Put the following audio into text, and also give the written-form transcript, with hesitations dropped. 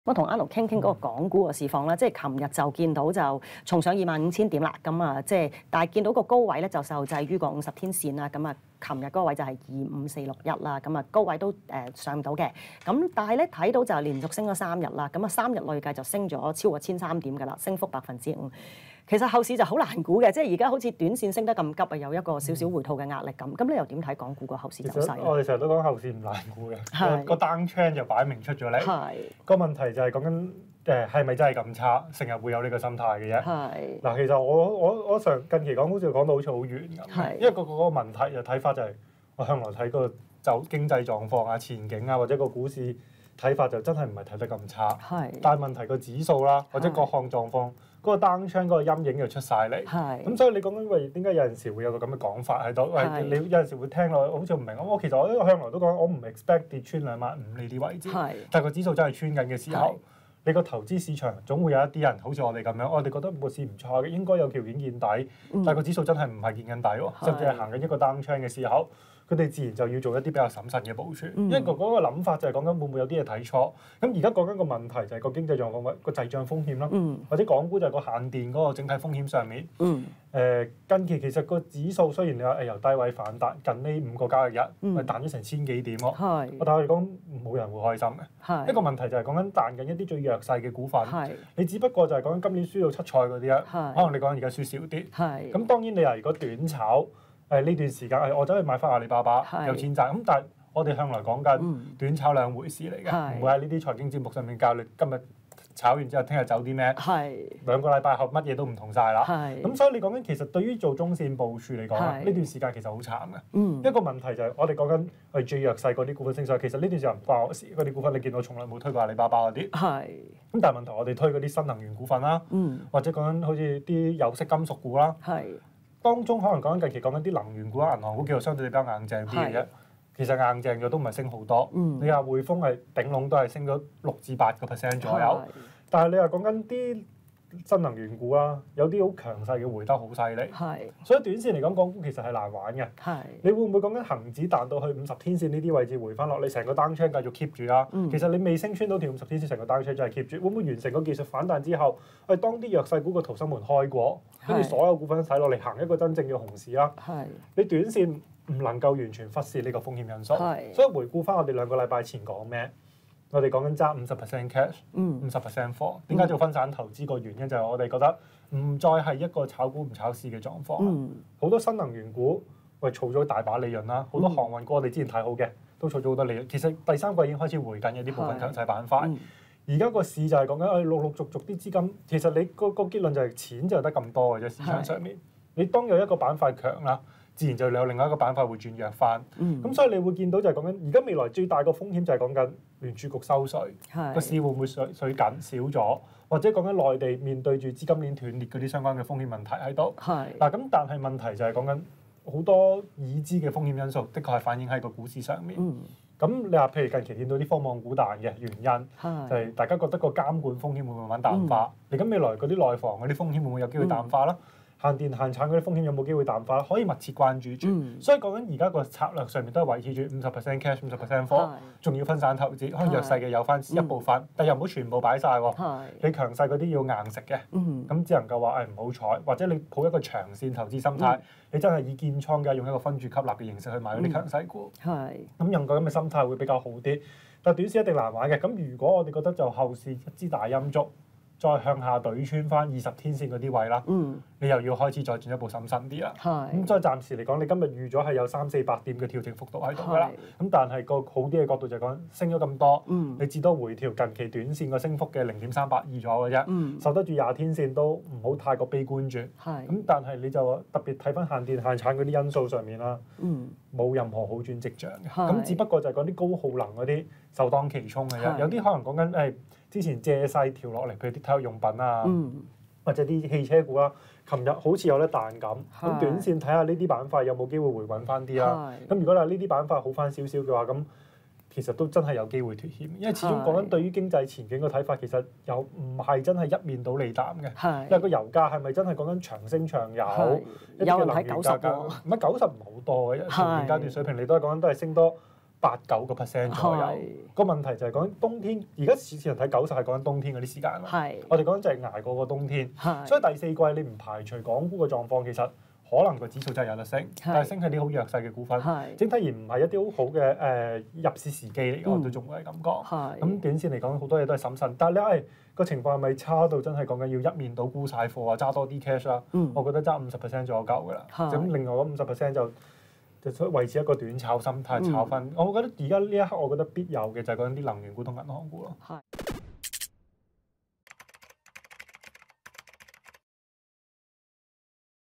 我同阿盧傾嗰個港股嘅市況啦，即係琴日就見到就重上25,000點啦，咁啊即係但係見到個高位咧就受制於個50天線啦，咁啊琴日嗰個位就係25461啦，咁啊高位都上唔到嘅，咁但係咧睇到就連續升咗3日啦，咁啊3日累計就升咗超過1,300點㗎啦，升幅5%。其實後市就好難估嘅，即係而家好似短線升得咁急啊，有一個少少回吐嘅壓力咁。咁你又點睇港股個後市走勢？ 我哋成日都講後市唔難估嘅，個 downtrend 就擺明出咗嚟。個問題就係講緊係咪真係咁差？成日會有呢個心態嘅啫。嗱，其實我近期講好似講到好似好遠咁，因為個問題嘅睇法就係我向來睇個經濟狀況啊、前景啊，或者個股市睇法就真係唔係睇得咁差。但係問題個指數啦，或者各項狀況。嗰個 downtrend 嗰個陰影就出晒嚟，咁所以你講緊喂點解有陣時會有個咁嘅講法喺度？喂，你有陣時會聽落好似唔明。其實我向來都講，我唔 expect 跌穿25000呢啲位置，但係個指數真係穿緊嘅時候，你個投資市場總會有一啲人好似我哋咁樣，我哋覺得個市唔錯嘅，應該有條件見底，但係個指數真係唔係見緊底喎，甚至係行緊一個 downtrend 嘅時候。佢哋自然就要做一啲比較審慎嘅部署，因為嗰個諗法就係講緊會唔會有啲嘢睇錯。咁而家講緊個問題就係個經濟狀況個滯脹風險啦，或者港股就係個限電嗰個整體風險上面。近期其實個指數雖然你話由低位反彈，近呢5個交易日係彈咗成1000幾點喎。但係我哋講冇人會開心嘅。一個問題就係講緊彈緊一啲最弱勢嘅股份，你只不過就係講緊今年輸到七彩嗰啲啊，可能你講緊而家輸少啲。咁當然你話如果短炒。呢段時間我走去買翻阿里巴巴有錢賺，咁但係我哋向來講緊短炒兩回事嚟嘅，唔會喺呢啲財經節目上面教你今日炒完之後聽日走啲咩，2個禮拜後乜嘢都唔同晒啦。咁所以你講緊其實對於做中線部署嚟講，呢段時間其實好慘嘅。一個問題就係我哋講緊係最弱勢嗰啲股份升上，其實呢段時間唔關我事，嗰啲股份你見到從來冇推過阿里巴巴嗰啲。咁但係問題我哋推嗰啲新能源股份啦，或者講緊好似啲有色金屬股啦。當中可能講緊近期講緊啲能源股啊、銀行股叫做相對比較硬淨啲嘅啫。其實硬淨咗都唔係升好多。你話匯豐係頂籠都係升咗6至8%左右。但係你話講緊啲新能源股啦，有啲好強勢嘅回得好犀利。所以短線嚟講，港股其實係難玩嘅。你會唔會講緊恆指彈到去50天線呢啲位置回翻落？你成個 downtrend 繼續 keep 住啦。其實你未升穿到條50天線，成個 downtrend 就係 keep 住。會唔會完成個技術反彈之後，當啲弱勢股個逃生門開過，跟住所有股份洗落嚟行一個真正嘅熊市啦？你短線唔能夠完全忽視呢個風險因素。所以回顧翻我哋2個禮拜前講咩？我哋講緊揸50% cash，50%貨。點解做分散投資？個原因就係我哋覺得唔再係一個炒股唔炒市嘅狀況。好多新能源股喂儲咗大把利潤啦，好多航運股我哋之前睇好嘅都儲咗好多利潤。其實第3季已經開始回緊嘅啲部分強勢板塊。而家個市就係講緊陸續啲資金。其實你個結論就係錢就得咁多嘅啫，市場上面。你當有一個板塊強啦，自然就有另外一個板塊會轉弱翻。咁所以你會見到就係講緊而家未來最大個風險就係講緊聯儲局收稅，個市會唔會水緊少咗，或者講緊內地面對住資金鏈斷裂嗰啲相關嘅風險問題喺度。咁但係問題就係講緊好多已知嘅風險因素，的確係反映喺個股市上面。咁你話譬如近期見到啲科網股彈嘅原因，就係大家覺得個監管風險會慢慢淡化。嚟緊未來嗰啲內房嗰啲風險會唔會有機會淡化啦？限電限產嗰啲風險有冇機會淡化？可以密切關注住。所以講緊而家個策略上面都係維持住50% cash、50% 貨，仲要分散投資。可能弱勢嘅有翻一部分，但又唔好全部擺晒喎。你強勢嗰啲要硬食嘅，咁只能夠話唔好彩，或者你抱一個長線投資心態，你真係以建倉嘅用一個分注吸納嘅形式去買嗰啲強勢股。咁用個咁嘅心態會比較好啲。但短線一定難玩嘅。咁如果我哋覺得就後市一支大陰燭，再向下懟穿翻20天線嗰啲位啦，你又要開始再進一步審慎啲啦。咁所以暫時嚟講，你今日預咗係有300-400點嘅調整幅度喺度㗎啦。咁但係個好啲嘅角度就係講升咗咁多，你至多回調近期短線個升幅嘅0.382左右嘅啫，受得住20天線都唔好太過悲觀住。咁但係你就特別睇翻限電限產嗰啲因素上面啦，冇任何好轉跡象嘅。咁只不過就係講啲高耗能嗰啲首當其衝嘅啫。有啲可能講緊之前借勢調落嚟，譬如啲體育用品啊，或者啲汽車股啦，琴日好似有得彈咁。咁短線睇下呢啲板塊有冇機會回穩翻啲啦。咁如果你話呢啲板塊好翻少少嘅話，咁其實都真係有機會脫險。因為始終講緊對於經濟前景嘅睇法，其實又唔係真係一面倒利淡嘅。因為個油價係咪真係講緊長升長有？一啲嘅能源價格，唔係90唔好多嘅，前面階段水平你都係講緊都係升多 8-9% 左右。個問題就係講冬天，而家市場睇90係講緊冬天嗰啲時間。我哋講緊就係捱過個冬天。所以第四季你唔排除港股嘅狀況，其實可能個指數真係有得升，但係升係啲好弱勢嘅股份。整體而唔係一啲好好嘅入市時機嚟嘅，我都仲會係咁講。咁短線嚟講，好多嘢都係審慎。但係你話個情況係咪差到真係講緊要一面倒沽晒貨啊，揸多啲 cash 啦？我覺得揸50%左右夠㗎啦。咁另外嗰50%就維持一個短炒心態炒翻。我覺得而家呢一刻，我覺得必有嘅就係講緊啲能源股同銀行股咯。